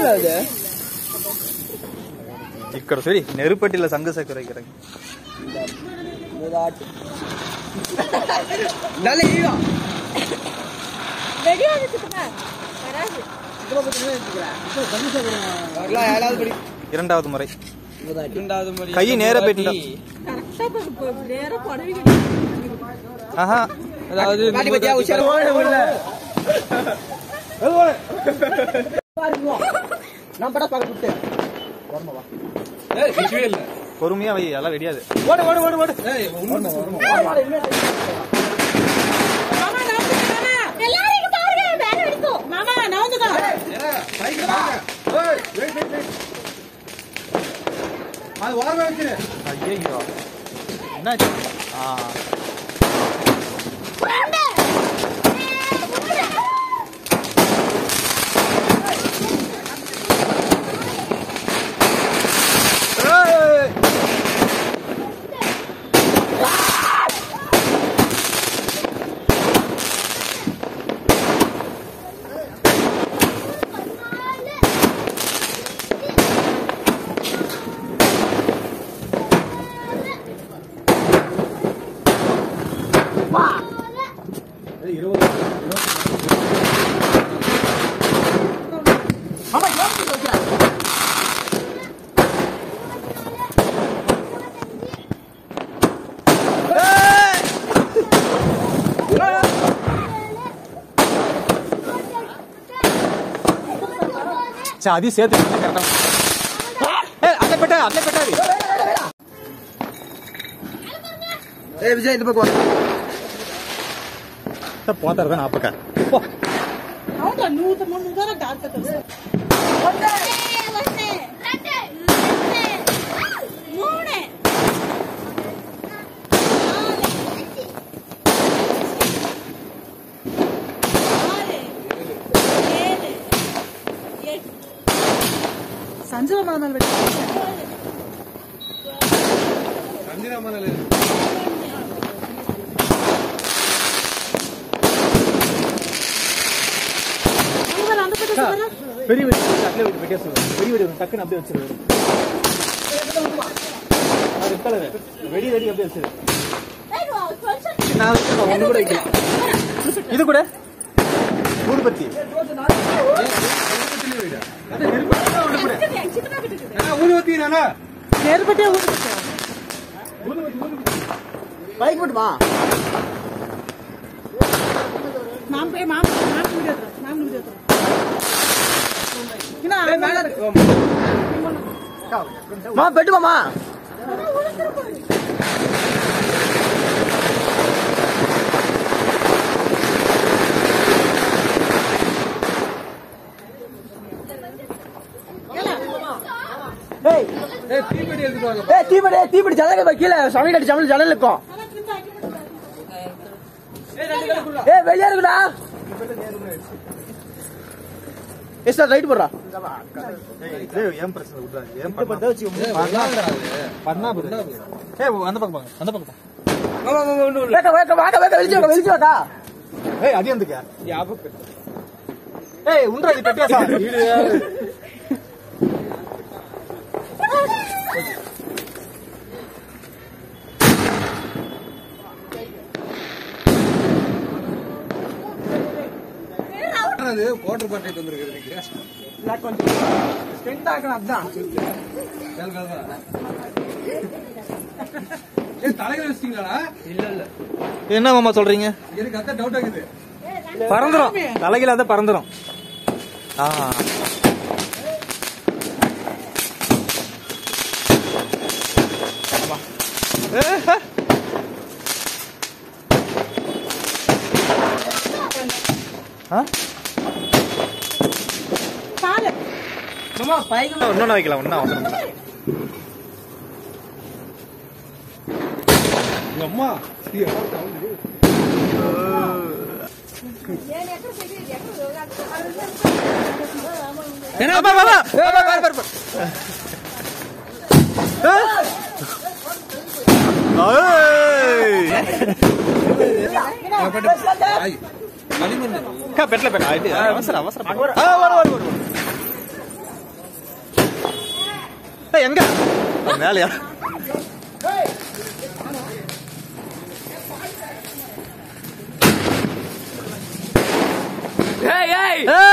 ఇక్కడ చూడి నెరుపట్టిలో సంఘ సకర ఇక్కడ இரண்டாவது முறை கை நேர போயிட்டு ஆஹா அதாவது பொறுமையா வை எல்லாம் ரெடியாது ஐயோ என்னாச்சு అది సేతు అట్లా పెట్టాలి విజయ్ ఇది పోతారు కానీ అప్పక సంజీవమానాలు பெரிய வெடி அட்லே పెట్టేస్తారు பெரிய வெடி டக்குன்னு அப்படியே வச்சிரு அது கலர் வெடி அப்படியே வச்சிரு நான் ஒன்னு கூட வைக்கல இது கூட ஊதுபத்தி పెట్టుకోమా தீப்படி ஜன்னல் கீழே சமையல் கட்டி சமையல் ஜன்னல் இருக்கும் வெளியா இருக்குடா சார் ரைட் போடுறா ஏன் பிரச்சனை அந்த பக்கம் அந்த பக்கம் வெளிச்சு வாக்கா அது எந்துக்கா உண்டா இது பெட்டியா சார் கோட்டர் பண்ணிட்டு வந்துருக்கு கொஞ்சம் ஸ்ட்ரென்த் ஆகணும் அதான் தலைகளை வச்சிட்டீங்களா இல்ல என்ன மாமா சொல்றீங்க எனக்கு அதான் டவுட் ஆகுது பறந்துரும் தலைகளை அதான் பறந்துரும் ஒன்னு வைக்கலாம் ஒன்னும் அவசரம் அம்மா పెట్టలే పెట్ట అవసరం అవసరం மேலையா ஏய் ஏய்